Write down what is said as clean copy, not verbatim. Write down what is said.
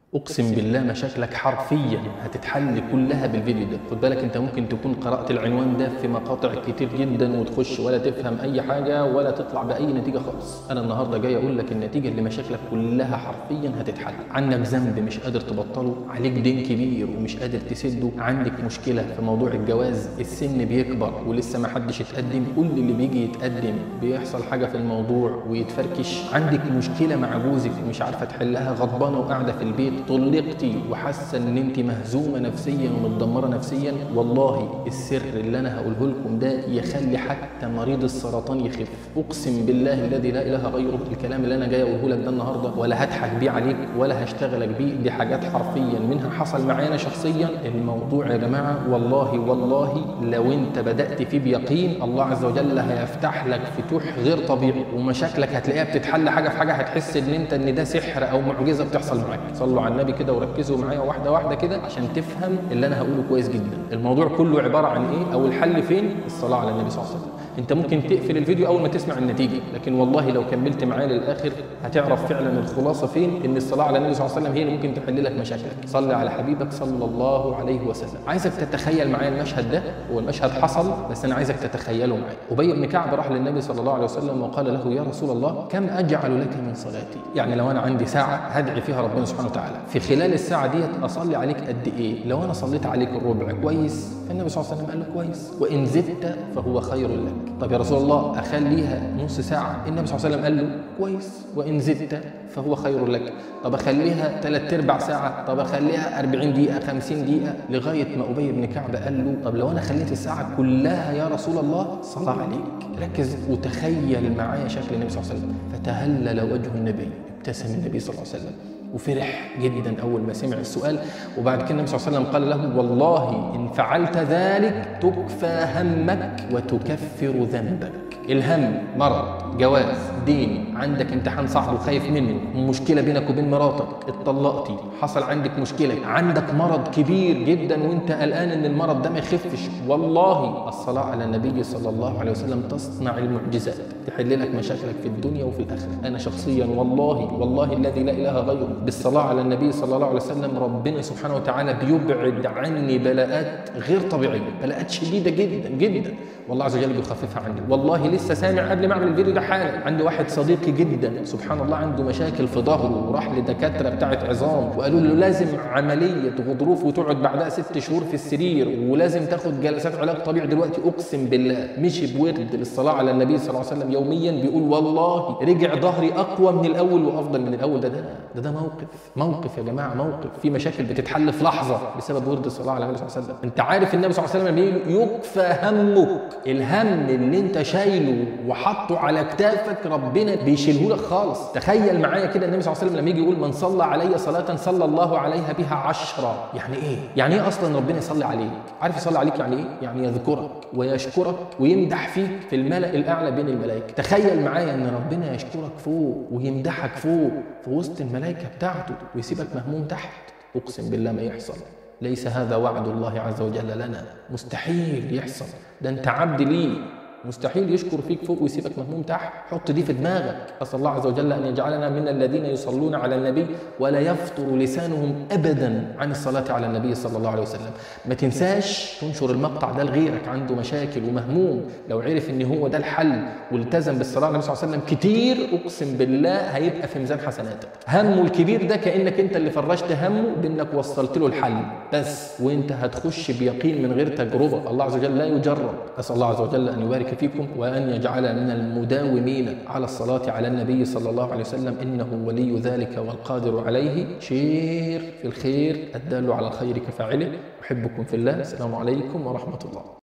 اقسم بالله مشاكلك حرفيا هتتحل كلها بالفيديو ده. خد بالك انت ممكن تكون قرأت العنوان ده في مقاطع كتير جدا وتخش ولا تفهم اي حاجه ولا تطلع باي نتيجه خالص. انا النهارده جاي اقول لك النتيجه اللي مشاكلك كلها حرفيا هتتحل. عندك ذنب مش قادر تبطله، عليك دين كبير ومش قادر تسده، عندك مشكله في موضوع الجواز، السن بيكبر ولسه ما حدش اتقدم، كل اللي بيجي يتقدم بيحصل حاجه في الموضوع ويتفركش، عندك مشكله مع جوزك ومش عارفه تحلها، غضبانه وقاعده في البيت، طلقتي وحاسه ان انت مهزومه نفسيا ومتدمره نفسيا، والله السر اللي انا هقوله لكم ده يخلي حتى مريض السرطان يخف. اقسم بالله الذي لا اله غيره الكلام اللي انا جاي اقوله لك ده النهارده ولا هضحك بيه عليك ولا هشتغلك بيه، دي حاجات حرفيا منها حصل معايا انا شخصيا. الموضوع يا جماعه والله لو انت بدات فيه بيقين الله عز وجل هيفتح لك فتوح غير طبيعي ومشاكلك هتلاقيها بتتحل حاجه في حاجه، هتحس ان ده سحر او معجزه بتحصل معاك. صلوا على النبي كده وركزوا معايا واحده واحده كده عشان تفهم اللي انا هقوله كويس جدا. الموضوع كله عباره عن ايه او الحل فين؟ الصلاه على النبي صلى الله عليه وسلم. انت ممكن تقفل الفيديو اول ما تسمع النتيجه، لكن والله لو كملت معايا للاخر هتعرف فعلا الخلاصه فين، ان الصلاه على النبي صلى الله عليه وسلم هي اللي ممكن تحل لك مشاكلك. صلي على حبيبك صلى الله عليه وسلم. عايزك تتخيل معايا المشهد ده، هو المشهد حصل بس انا عايزك تتخيله معايا. ابي بن كعب راح للنبي صلى الله عليه وسلم وقال له يا رسول الله كم اجعل لك من صلاتي؟ يعني لو انا عندي ساعه هدعي فيها ربنا سبحانه وتعالى، في خلال الساعه ديت اصلي عليك قد ايه؟ لو انا صليت عليك الربع كويس؟ فالنبي صلى الله عليه وسلم قال له كويس، وان زدت فهو خير لك. طب يا رسول الله اخليها نص ساعه؟ النبي صلى الله عليه وسلم قال له كويس، وان زدت فهو خير لك. طب اخليها 3/4 ساعه؟ طب اخليها 40 دقيقه 50 دقيقه؟ لغايه ما ابي بن كعب قال له طب لو انا خليت الساعه كلها يا رسول الله صلاه عليك. ركز وتخيل معايا شكل النبي صلى الله عليه وسلم. فتهلل وجه النبي، ابتسم النبي صلى الله عليه وسلم وفرح جدا اول ما سمع السؤال. وبعد كده النبي صلى الله عليه وسلم قال له والله ان فعلت ذلك تكفى همك وتكفر ذنبك. الهم مرض، جواز، دين، عندك امتحان صعب وخايف منه، مشكله بينك وبين مراتك، اتطلقتي، حصل عندك مشكله، عندك مرض كبير جدا وانت قلقان ان المرض ده ما يخفش، والله الصلاه على النبي صلى الله عليه وسلم تصنع المعجزات، تحل لك مشاكلك في الدنيا وفي الاخره. انا شخصيا والله الذي لا اله غيره بالصلاه على النبي صلى الله عليه وسلم ربنا سبحانه وتعالى بيبعد عني بلاءات غير طبيعيه، بلاءات شديده جدا جدا والله عز وجل بيخففها عني. والله لسه سامع قبل ما اعمل الفيديو ده حالا، عندي واحد صديقي جدا سبحان الله عنده مشاكل في ظهره وراح لدكاتره بتاعه عظام وقالوا له لازم عمليه غضروف وتقعد بعدها 6 شهور في السرير ولازم تاخد جلسات علاج طبيعي. دلوقتي اقسم بالله مشي بورد للصلاه على النبي صلى الله عليه وسلم يوميا، بيقول والله رجع ظهري اقوى من الاول وافضل من الاول. ده موقف يا جماعه، موقف في مشاكل بتتحل في لحظه بسبب ورد الصلاه على النبي صلى الله عليه وسلم. انت عارف النبي صلى الله عليه وسلم بيقول يكفى همك، الهم اللي انت شايله وحطه على كتافك ربنا بيشيله لك خالص. تخيل معايا كده النبي صلى الله عليه وسلم لما يجي يقول من صلى علي صلاه صلى الله عليها بها 10. يعني ايه؟ يعني ايه اصلا ربنا يصلي عليك؟ عارف يصلي عليك يعني ايه؟ يعني يذكرك ويشكرك ويمدح فيك في الملأ الاعلى بين الملائكه. تخيل معايا ان ربنا يشكرك فوق ويمدحك فوق في وسط الملائكه بتاعته ويسيبك مهموم تحت. اقسم بالله ما يحصل، ليس هذا وعد الله عز وجل لنا، مستحيل يحصل، ده انت عبد ليه، مستحيل يشكر فيك فوق ويسيبك مهموم تحت. حط دي في دماغك. اسال الله عز وجل ان يجعلنا من الذين يصلون على النبي ولا يفطر لسانهم ابدا عن الصلاه على النبي صلى الله عليه وسلم. ما تنساش تنشر المقطع ده لغيرك عنده مشاكل ومهموم، لو عرف ان هو ده الحل والتزم بالصلاه على النبي صلى الله عليه وسلم كتير اقسم بالله هيبقى في ميزان حسناتك. همه الكبير ده كانك انت اللي فرجت همه بانك وصلت له الحل بس، وانت هتخش بيقين من غير تجربه. الله عز وجل لا يجرب. اسال الله عز وجل ان يبارك فيكم وأن يجعل من المداومين على الصلاة على النبي صلى الله عليه وسلم، إنه ولي ذلك والقادر عليه. شير في الخير الدال على الخير كفاعله. أحبكم في الله. السلام عليكم ورحمة الله.